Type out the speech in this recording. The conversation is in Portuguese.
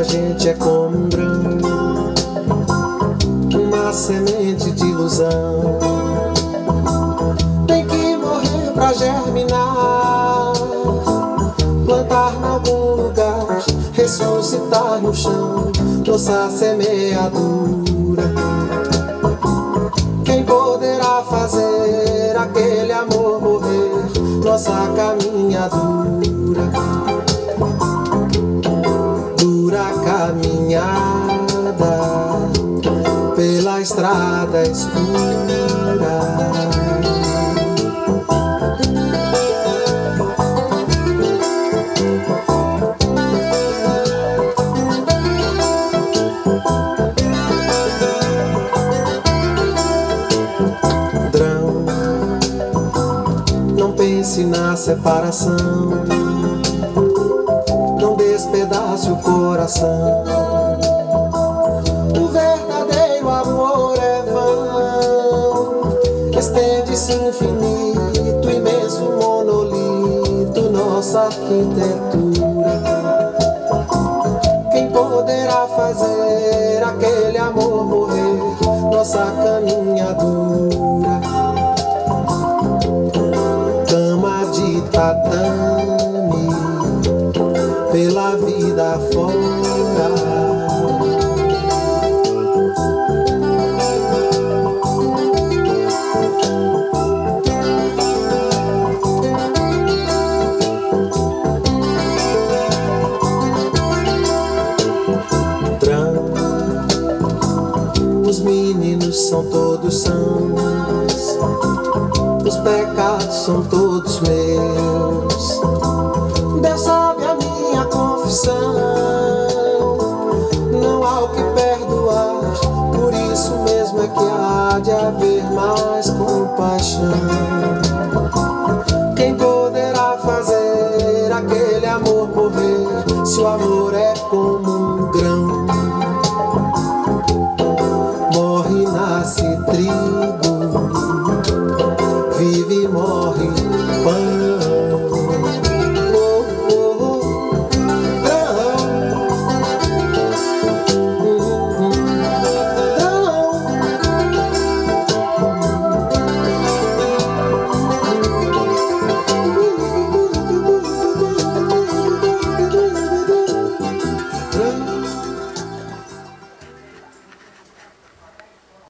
gente é como um grão, uma semente de ilusão. Tem que morrer pra germinar, plantar em algum lugar, ressuscitar no chão nossa semeadura. Quem poderá fazer aquele amor morrer, nossa caminhadura? Dura caminhada pela estrada escura. Não pense na separação, não despedace o coração. O verdadeiro amor é vão, estende-se infinito, imenso monolito, nossa arquitetura. Quem poderá fazer aquele amor morrer, nossa caminhadura? Cama de tatame pela vida fora. Os meninos são todos sãos, os pecados são todos meus. Deus sabe a minha confissão, não há o que perdoar, por isso mesmo é que há de haver mais compaixão. Quem poderá fazer aquele amor morrer, se o amor é como